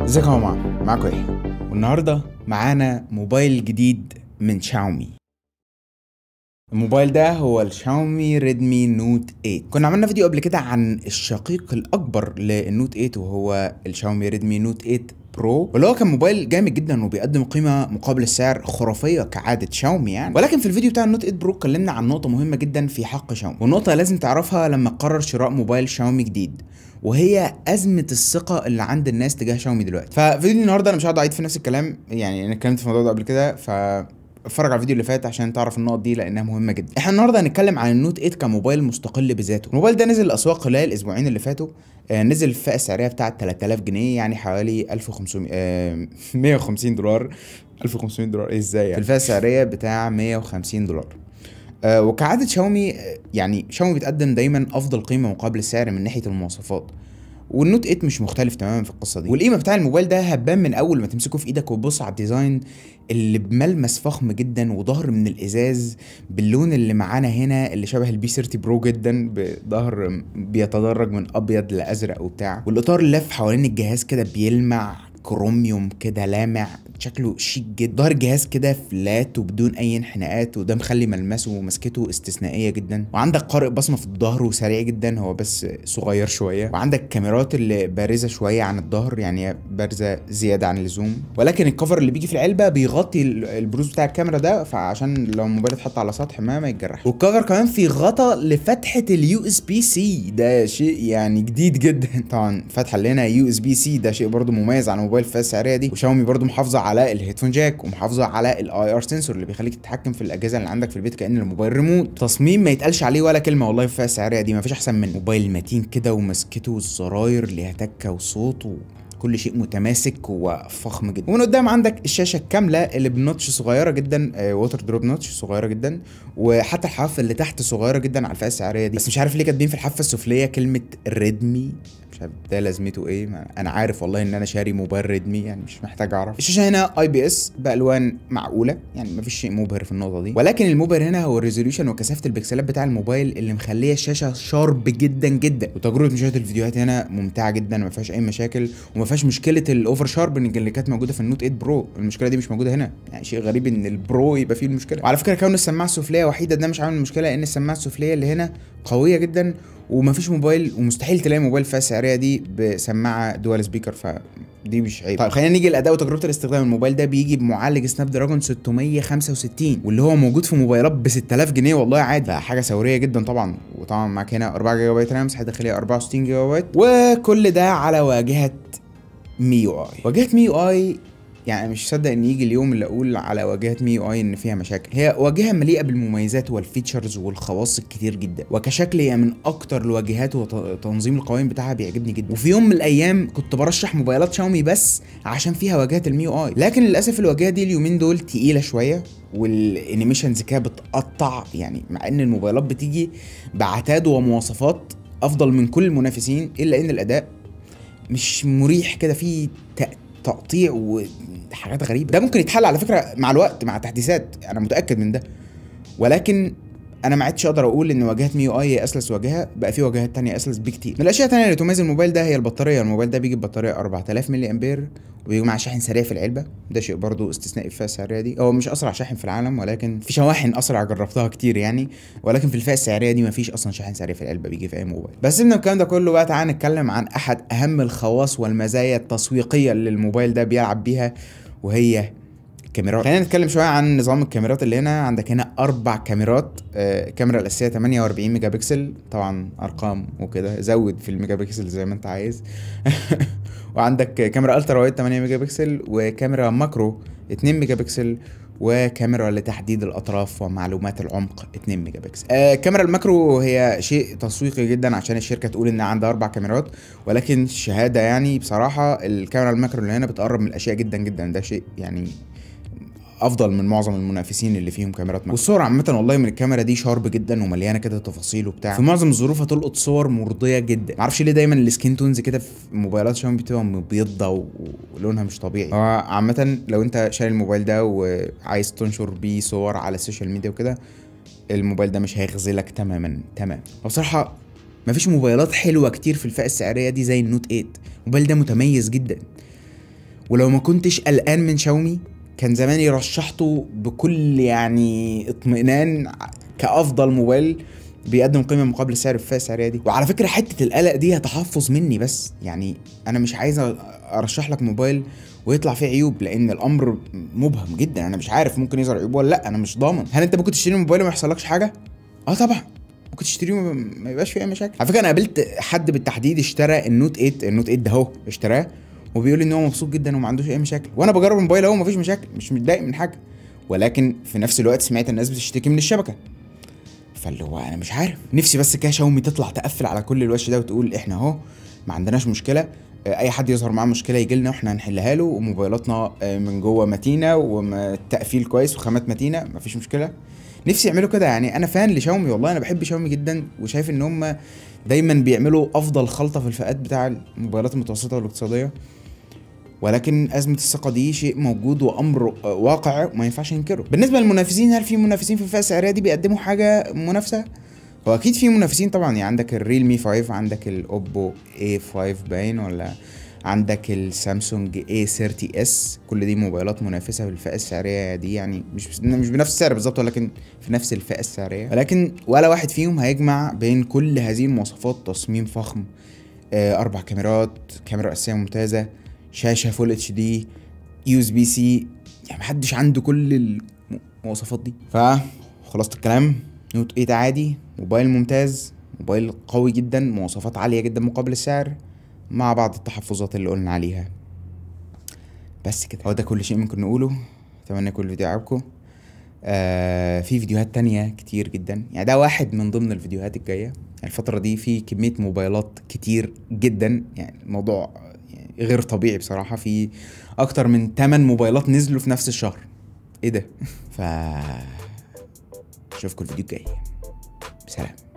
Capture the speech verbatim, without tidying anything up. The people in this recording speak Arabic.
ازيكم يا جماعه، معاكم ايه؟ والنهارده معانا موبايل جديد من شاومي. الموبايل ده هو الشاومي ريدمي نوت ثمانية. كنا عملنا فيديو قبل كده عن الشقيق الاكبر للنوت ثمانية وهو الشاومي ريدمي نوت ثمانية برو، واللي هو كان موبايل جامد جدا وبيقدم قيمه مقابل السعر خرافيه كعاده شاومي يعني. ولكن في الفيديو بتاع النوت ثمانية برو اتكلمنا عن نقطه مهمه جدا في حق شاومي، والنقطه لازم تعرفها لما تقرر شراء موبايل شاومي جديد، وهي ازمه الثقه اللي عند الناس تجاه شاومي دلوقتي. ففيديو النهارده انا مش هقعد اعيد في نفس الكلام، يعني انا اتكلمت في الموضوع ده قبل كده، ف اتفرج على الفيديو اللي فات عشان تعرف النقط دي لانها مهمه جدا. احنا النهارده هنتكلم عن النوت ثمانية كموبايل مستقل بذاته. الموبايل ده نزل الاسواق خلال الاسبوعين اللي فاتوا، آه نزل الفئه السعريه بتاعه ثلاثة آلاف جنيه، يعني حوالي ألف وخمسمية آه مية وخمسين دولار. ألف وخمسمية دولار ايه ازاي يعني؟ في الفئه السعريه بتاع مية وخمسين دولار. آه وكعاده شاومي، آه يعني شاومي بتقدم دايما افضل قيمه مقابل السعر من ناحيه المواصفات، والنوت ثمانية مش مختلف تماما في القصه دي. والقيمه بتاع الموبايل ده هتبان من اول ما تمسكه في ايدك وتبص على الديزاين اللي بملمس فخم جدا، وظهر من الازاز باللون اللي معانا هنا اللي شبه البي ثلاثين برو جدا، بظهر بيتدرج من ابيض لازرق وبتاع، والاطار اللي لف حوالين الجهاز كده بيلمع كروميوم كده لامع، شكله شيك جدا. ظهر الجهاز كده فلات وبدون اي انحناءات، وده مخلي ملمسه ومسكته استثنائيه جدا. وعندك قارئ بصمه في الظهر وسريع جدا، هو بس صغير شويه. وعندك كاميرات اللي بارزه شويه عن الظهر، يعني بارزه زياده عن اللزوم، ولكن الكفر اللي بيجي في العلبه بيغطي البروز بتاع الكاميرا ده، فعشان لو الموبايل اتحط على سطح ما ما يتجرحش. والكفر كمان في غطا لفتحه اليو اس بي سي، ده شيء يعني جديد جدا. طبعا فتحه اللي هنا يو اس بي سي ده شيء برده مميز عن موبايل الفئه السعريه دي. وشاومي برده محافظه على الهيدفون جاك، ومحافظه على الاي ار سنسور اللي بيخليك تتحكم في الاجهزه اللي عندك في البيت كأن الموبايل ريموت. تصميم ما يتقالش عليه ولا كلمه والله في الفئه السعريه دي، ما فيش احسن من موبايل متين كده، ومسكته والزراير ليها تكه وصوت و كل شيء متماسك وفخم جدا. ومن قدام عندك الشاشه الكامله اللي بنوتش صغيره جدا، آه ووتر دروب نوتش صغيره جدا، وحتى الحافه اللي تحت صغيره جدا على الفئه السعريه دي. بس مش عارف ليه كاتبين في الحافه السفليه كلمه ريدمي، مش عارف ده لازمته ايه. انا عارف والله ان انا شاري موبايل ريدمي، يعني مش محتاج اعرف. الشاشه هنا اي بي اس بالوان معقوله، يعني مفيش شيء مبهر في النقطه دي، ولكن المبهر هنا هو الريزوليوشن وكثافه البكسلات بتاع الموبايل اللي مخليه الشاشه شارب جدا جدا. وتجربه مشاهده الفيديوهات هنا ممتعه جدا، ما فيهاش اي مشاكل، وما فيهاش مشكله الاوفر شاربنج اللي كانت موجوده في النوت ثمانية برو. المشكله دي مش موجوده هنا، يعني شيء غريب ان البرو يبقى فيه المشكله. وعلى فكره كون السماعه السفليه وحيده ده مش عامل مشكله، لان السماعه السفليه اللي هنا قويه جدا، ومفيش موبايل ومستحيل تلاقي موبايل فئه السعريه دي بسماعه دوال سبيكر، فدي مش عيب. طيب خلينا نيجي للاداء وتجربه الاستخدام. الموبايل ده بيجي بمعالج سناب دراجون ستمية وخمسة وستين، واللي هو موجود في موبايلات ب ستة آلاف جنيه والله عادي، فحاجه ثوريه جدا طبعا. وطبعا معاك هنا أربعة جيجا بايت رام، مساحه داخليه أربعة وستين جيجا بايت، وكل ده على واجهه مي يو اي. واجهه مي يو اي يعني مش صدق ان يجي اليوم اللي اقول على واجهه مي يو اي ان فيها مشاكل. هي واجهه مليئه بالمميزات والفيتشرز والخواص الكتير جدا، وكشكل هي من اكتر الواجهات، وتنظيم القوائم بتاعها بيعجبني جدا. وفي يوم من الايام كنت برشح موبايلات شاومي بس عشان فيها واجهه المي يو اي، لكن للاسف الواجهه دي اليومين دول تقيله شويه، والانيميشنز كده بتقطع، يعني مع ان الموبايلات بتيجي بعتاد ومواصفات افضل من كل المنافسين، الا ان الاداء مش مريح كده، فيه تقطيع وحاجات غريبه. ده ممكن يتحل على فكره مع الوقت مع تحديثات، انا متاكد من ده، ولكن انا ما عدتش اقدر اقول ان واجهه مي يو اي هي اسلس واجهه، بقى في واجهات تانية اسلس بكتير. من الاشياء التانية اللي تميز الموبايل ده هي البطاريه. الموبايل ده بيجي ببطاريه أربعة آلاف ملي امبير، وبيجي مع شاحن سريع في العلبه، ده شيء برضو استثنائي في الفئه السعريه دي. هو مش اسرع شاحن في العالم، ولكن في شواحن اسرع جربتها كتير يعني، ولكن في الفئه السعريه دي مفيش اصلا شاحن سريع في العلبه بيجي في اي موبايل. بس سيبنا من الكلام ده كله بقى، تعالى نتكلم عن احد اهم الخواص والمزايا التسويقيه اللي الموبايل ده بيلعب بيها، وهي كاميرات. خلينا نتكلم شويه عن نظام الكاميرات اللي هنا. عندك هنا اربع كاميرات، آه الكاميرا الاساسيه ثمانية وأربعين ميجا بكسل، طبعا ارقام وكده، زود في الميجا بكسل زي ما انت عايز. وعندك كاميرا الترا وايد ثمانية ميجا بكسل، وكاميرا ماكرو اتنين ميجا بكسل، وكاميرا لتحديد الاطراف ومعلومات العمق اتنين ميجا بكسل. آه كاميرا الماكرو هي شيء تسويقي جدا عشان الشركه تقول ان عندها اربع كاميرات، ولكن شهاده يعني بصراحه الكاميرا الماكرو اللي هنا بتقرب من الاشياء جدا جدا، ده شيء يعني افضل من معظم المنافسين اللي فيهم كاميرات ماكرو. والصور عامه والله من الكاميرا دي شارب جدا ومليانه كده تفاصيل وبتاع، في معظم الظروف هتلقط صور مرضيه جدا. معرفش ليه دايما السكين تونز كده في موبايلات شاومي بتبقى مبيضه ولونها مش طبيعي. هو عامه لو انت شايل الموبايل ده وعايز تنشر بيه صور على السوشيال ميديا وكده، الموبايل ده مش هيخذلك تماما تمام. وبصراحه مفيش موبايلات حلوه كتير في الفئه السعريه دي زي النوت ثمانية. الموبايل ده متميز جدا، ولو ما كنتش قلقان من شاومي كان زماني رشحته بكل يعني اطمئنان كافضل موبايل بيقدم قيمه مقابل السعر في الفئه السعريه دي. وعلى فكره حته القلق دي تحفظ مني، بس يعني انا مش عايز ارشح لك موبايل ويطلع فيه عيوب، لان الامر مبهم جدا. انا مش عارف ممكن يظهر عيوب ولا لا، انا مش ضامن. هل انت ممكن تشتري موبايل وما يحصلكش حاجه؟ اه طبعا ممكن تشتريه ما يبقاش فيه اي مشاكل. على فكره انا قابلت حد بالتحديد اشترى النوت تمانية، النوت تمانية ده اهو اشتراه وبيقول لي ان هو مبسوط جدا وما عندوش اي مشاكل، وانا بجرب الموبايل اهو مفيش مشاكل، مش متضايق من حاجه. ولكن في نفس الوقت سمعت الناس بتشتكي من الشبكه، فاللي هو انا مش عارف. نفسي بس كده شاومي تطلع تقفل على كل الوش ده وتقول احنا اهو ما عندناش مشكله، اي حد يظهر معاه مشكله يجي لنا واحنا هنحلها له، وموبايلاتنا من جوه متينه والتقفيل كويس وخامات متينه مفيش مشكله. نفسي يعملوا كده. يعني انا فان لشاومي والله، انا بحب شاومي جدا وشايف ان هم دايما بيعملوا افضل خلطه في الفئات بتاع الموبايلات المتوسطه والاقتصاديه. ولكن ازمه الثقه دي شيء موجود وامر واقع وما ينفعش ننكره. بالنسبه للمنافسين، هل في منافسين في الفئه السعريه دي بيقدموا حاجه منافسه؟ هو اكيد في منافسين طبعا. يعني عندك الريلمي خمسة، عندك الاوبو اي خمسة باين، ولا عندك السامسونج اي ثلاثين اس. كل دي موبايلات منافسه في الفئه السعريه دي، يعني مش مش بنفس السعر بالظبط ولكن في نفس الفئه السعريه. ولكن ولا واحد فيهم هيجمع بين كل هذه المواصفات: تصميم فخم، اربع كاميرات، كاميرا اساسيه ممتازه، شاشه فول اتش دي، يو اس بي سي. يعني محدش عنده كل المواصفات دي. فخلاصة الكلام، نوت تمانية عادي، موبايل ممتاز، موبايل قوي جدا، مواصفات عاليه جدا مقابل السعر، مع بعض التحفظات اللي قلنا عليها. بس كده، هو ده كل شيء ممكن نقوله. اتمنى يكون الفيديو عجبكم. آه في فيديوهات تانية كتير جدا، يعني ده واحد من ضمن الفيديوهات الجايه. يعني الفتره دي في كميه موبايلات كتير جدا، يعني الموضوع يعني غير طبيعي بصراحه. في اكتر من تمن موبايلات نزلوا في نفس الشهر. ايه ده؟ ف اشوفكم الفيديو الجاي. سلام.